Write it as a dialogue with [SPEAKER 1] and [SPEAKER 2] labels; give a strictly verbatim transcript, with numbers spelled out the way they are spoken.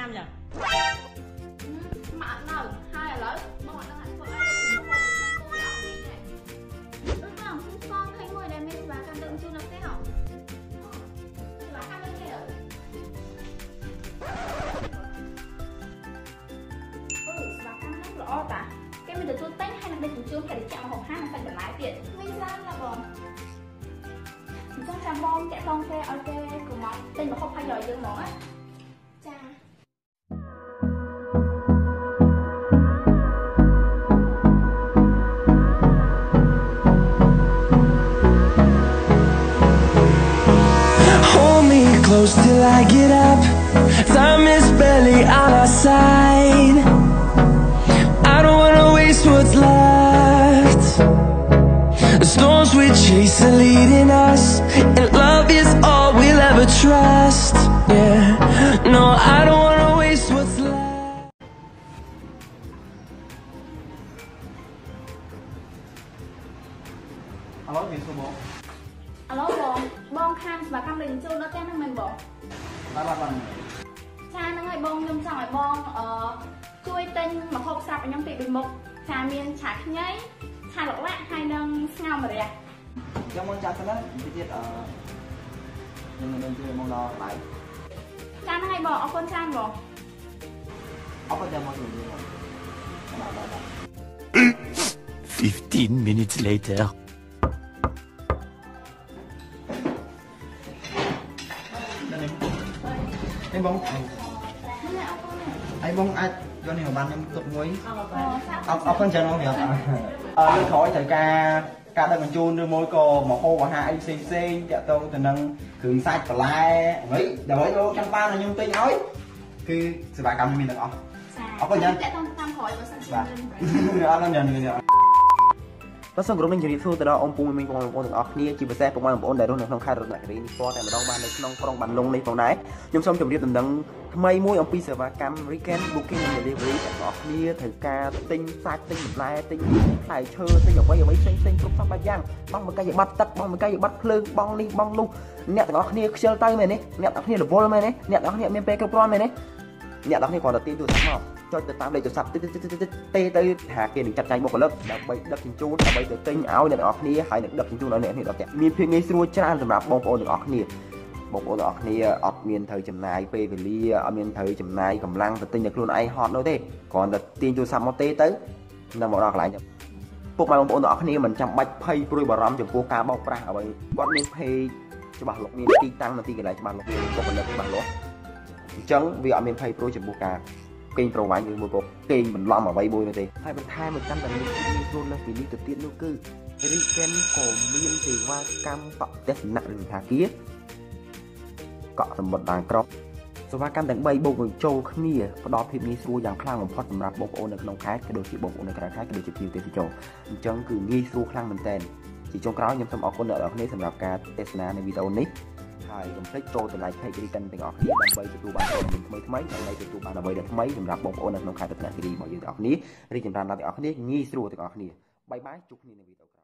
[SPEAKER 1] ามอย่าง
[SPEAKER 2] มาหน่อยhai là lớn bọn nó hẳn vợ ai cũng không cô lão lý này tôi tưởng không con thấy người này mình và cam đựng chu nó thế hả và cam đựng thế hả ừ và cam đựng rõ ta cái mình được tôi tách hay là đây cũng chưa phải để chạm hộp hai là phải để lái tiền mình ra là bòn mình chắc chắn bom kẹt bom xe ok cùng món tên mà không phải giỏi dương món á cha
[SPEAKER 3] close till I get up. Time is barely on our side. I don't wanna waste what's left. The storms we chase are leading us, and love is all we'll ever trust. Yeah, no, I don't wanna waste what's left.
[SPEAKER 4] Alo, gì số bốn?
[SPEAKER 2] Alo bông, bông khăn và cam đình chu nó tên mình bông.
[SPEAKER 4] Ba ba lần.
[SPEAKER 2] Cha nó ngay bông nhưng xong rồi bông ờ chui tên mà hộp sạp ở trong tiệm bình mục. Cha miên chả nhấy, cha lỗ lạ hai nâng ngao mà đẹp.
[SPEAKER 4] Trong món chả thế đấy, chi tiết ở nhưng mà mình chưa mong lo lại.
[SPEAKER 2] Cha nó ngay bông, ở con cha bông.
[SPEAKER 4] Ở con cha mong gì vậy? Bà bà bà.
[SPEAKER 3] Fifteen minutes later.
[SPEAKER 4] Anh bông anh bông ai cho nên bạn em tục muối ông ông con chân không hiểu ờ lên khỏi thời ca ca đang còn chun đưa môi cô một cô và hai anh xì xì dạ tôi từ nâng thường sai cả lai mấy đợi vô trăm ba là nhung tinh nói cứ sự bài cầm mình được không ông có nhân ông nhận người được បាទសូមគោរពនឹងជម្រាបសួរទៅដល់អ៊ំពូមីងបងប្អូនទាំងអស់គ្នាជាពិសេសបងប្អូនដែលរស់នៅក្នុងខេត្តរតនគិរីនេះស្គាល់តែម្ដងបាននៅក្នុងក្រុងបានលុងនេះផងដែរខ្ញុំសូមជម្រាបដំណឹងថ្មីមួយអំពីសេវាកម្ម Weekend Booking and Delivery ទាំងអស់គ្នាត្រូវការទិញសាច់ទិញបន្លែទិញផ្លែឈើទិញអ្វីអ្វីផ្សេងផ្សេងគ្រប់សពបែបយ៉ាងបងមកកាយប័ណ្ណទឹកបងមកកាយប័ណ្ណភ្លើងបងនេះបងនោះអ្នកទាំងអស់គ្នាខ្ជិលទៅមែនទេអ្នកទាំងអស់គ្នារវល់មែនទេអ្នកទាំងអស់គ្នាមានពេលគ្រប់គ្រាន់មែនទេអ្នកទាំងអស់គ្នាគ្រាន់តែទាញទូរស័ព្ទមកចុចទៅតាមលេខទូរស័ព្ទទេទៅថាគេនឹងចាត់ចែងបុគ្គលិកដើម្បីដឹកជញ្ជូនដើម្បីទៅទិញឲ្យអ្នកទាំងអស់គ្នាហើយនឹងដឹកជញ្ជូនឲ្យអ្នកទាំងអស់គ្នាមានភាពងាយស្រួលច្រើនសម្រាប់បងប្អូនទាំងអស់គ្នាបងប្អូនទាំងអស់គ្នាអត់មានត្រូវចំណាយពេលវេលាអត់មានត្រូវចំណាយកម្លាំងទៅទិញតែខ្លួនឯងហត់នោះទេគ្រាន់តែទាញទូរស័ព្ទមកទេទៅនឹងមកដល់កន្លែងពុកម៉ែបងប្អូនទាំងអស់គ្នាមិនចាំបាច់ភ័យព្រួយបារម្ភចំពោះការបោកប្រាស់អ្វីគាត់មាន page ច្បាស់លាស់មានទីតាំងនៅទីកន្លែងច្បាស់លាស់មានបុគ្គលិកច្បាស់លាស់អញ្ចឹងវាអត់មានភ័យព្រួយចំពោះការគេងប្រវាញ់ឬមួយក៏គេងបន្លំអ្វីមួយនោះទេហើយបន្ថែមមួយចាំតែមានមានខ្លួនលើសពីនេះទៅទៀតនោះគឺ Weekend ក៏មានសេវាកម្មកក់ទស្សនៈឬថាគារកក់សម្បត្តិដានក្របសេវាកម្មទាំងបីបូកបញ្ចូលគ្នាផ្ដល់ភាពងាយស្រួលយ៉ាងខ្លាំងបំផុតសម្រាប់បងប្អូននៅក្នុងខេត្តក៏ដូចជាបងប្អូននៅក្រៅខេត្តក៏ដូចជាភ្ញៀវទេសចរអញ្ចឹងគឺងាយស្រួលខ្លាំងមែនទែនជាចុងក្រោយខ្ញុំសូមអរគុណដល់អ្នកនរគ្នាសម្រាប់ការទេសនានៅវីដេអូនេះហើយកុំភ្លេចចូលទៅ like page Weekend ទាំងអស់គ្នាដើម្បីទទួលបានព័ត៌មានថ្មីថ្មីដើម្បីទទួលបានអ្វីដែលថ្មីសម្រាប់បងប្អូននៅក្នុងខេត្តរតនគិរីរបស់យើងទាំងអស់គ្នារីកចម្រើនដល់ទាំងអស់គ្នាងាយស្រួលទាំងអស់គ្នាបាយបាយជួបគ្នានៅវីដេអូ